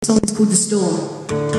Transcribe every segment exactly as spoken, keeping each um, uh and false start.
song is called The Storm.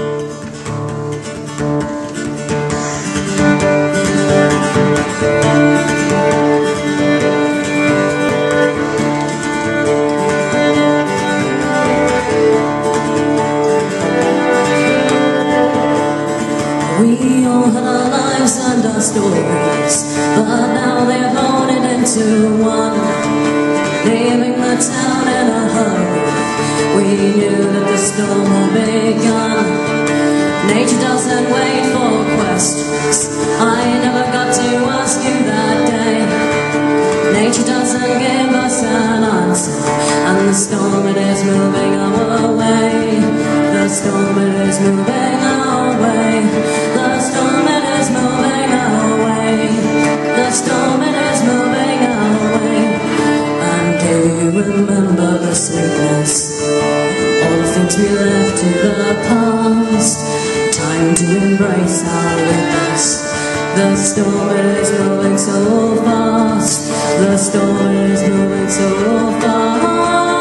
We all had our lives and our stories, but now they're molded into one. Leaving the town in a hurry, we knew that the storm had begun. Nature doesn't wait for questions, I never got to ask you that day. Nature doesn't give us an answer, and the storm it is moving our way. The storm it is moving our way. The storm it is moving our way. The storm it is moving our way. And do you remember the sweetness, all the things we left to the past? Time to embrace our witness. The storm it is moving so fast. The storm it is moving so fast.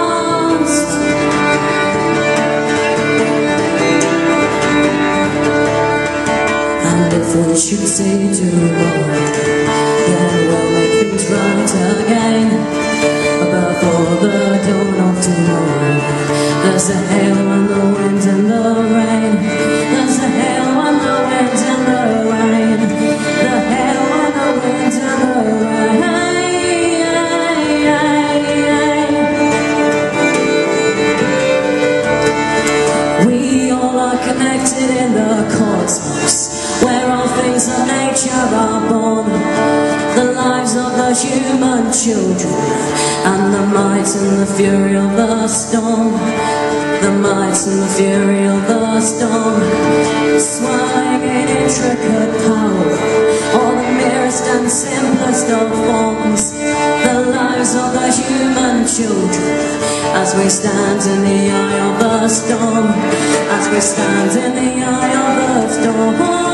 And if we should say tomorrow, then we'll make things right again. Before the dawn of tomorrow, there's the hail and the wind and the rain. There's the hail and the wind and the rain. The hail and the wind and the rain. We all are connected in the cosmos, where all things of nature are born. The lives of the human children, and the might and the fury of the storm. The might and the fury of the storm, swirling in intricate power, all the merest and simplest of forms. The lives of the human children, as we stand in the eye of the storm. As we stand in the eye of the storm.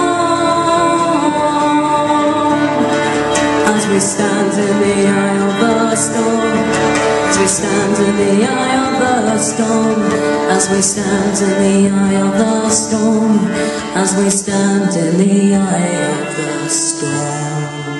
As we stand in the eye of the storm. As we stand in the eye of the storm. As we stand in the eye of the storm. As we stand in the eye of the storm.